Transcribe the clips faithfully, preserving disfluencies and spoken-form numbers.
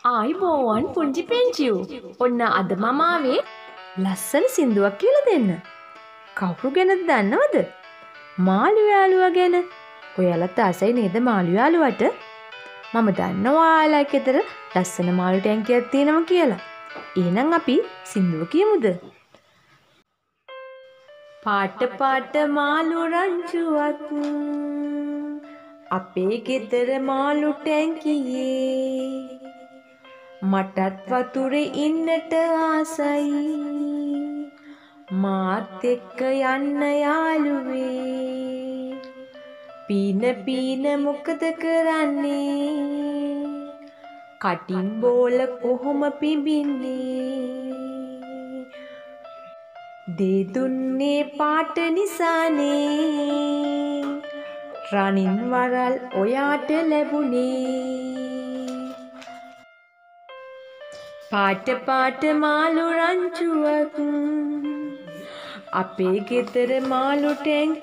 ආයිබෝවන් පුංචි පෙන්චියෝ. ඔන්න අද මම ආවේ ලස්සන සින්දුවක් කියලා දෙන්න. කවුරු ගැනද දන්නවද? මාළු යාළුවා ගැන. ඔයාලත් ආසයි නේද මාළු යාළුවට? මම දන්නවා ඔයාලා ගෙදර ලස්සන මාළු ටැංකියක් තියෙනවා කියලා. එහෙනම් අපි සින්දුව කියමුද? පාට පාට මාළු රංචුවක් අපේ ගෙදර මාළු ටැංකියේ මටත් වතුරේ ඉන්නට ආසයි මාත් එක්ක යන්න යාළුවේ පීන පීන මොකද කරන්නේ කටින් බෝල කොහොම පිඹින්නේ දේ දුන්නේ පාට නිසානේ රනින් වරල් ඔයාට ලැබුණේ පාට පාට මාළු රංචුවක් අපේ ගෙදර මාළු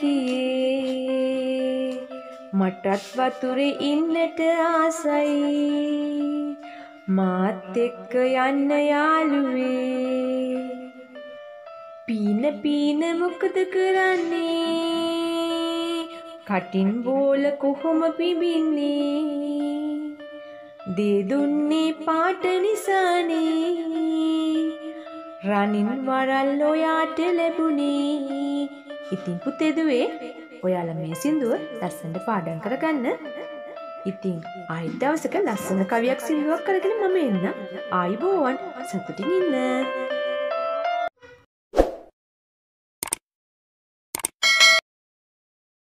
ටැංකියේ මටත් වතුරේ ඉන්නට ආසයි මාත් එක්ක යන්න යාළුවේ පීන පීන මොකද කරන්නේ කටින් බෝල කොහොම පිඹින්නේ දේ දුන්නේ පාට නිසානේ රනින් වරල් ඔයාට ලැබුණේ. ඉතින් පුතේ දුවේ ඔයාලා මේ සින්දුව ලස්සනට පාඩම් කරගන්න. ඉතින් ආයෙත් දවසක ලස්සන කවියක් සින්දුවක් කරගෙන මම එන්න. ආයිබෝවන් සතුටින් ඉන්න.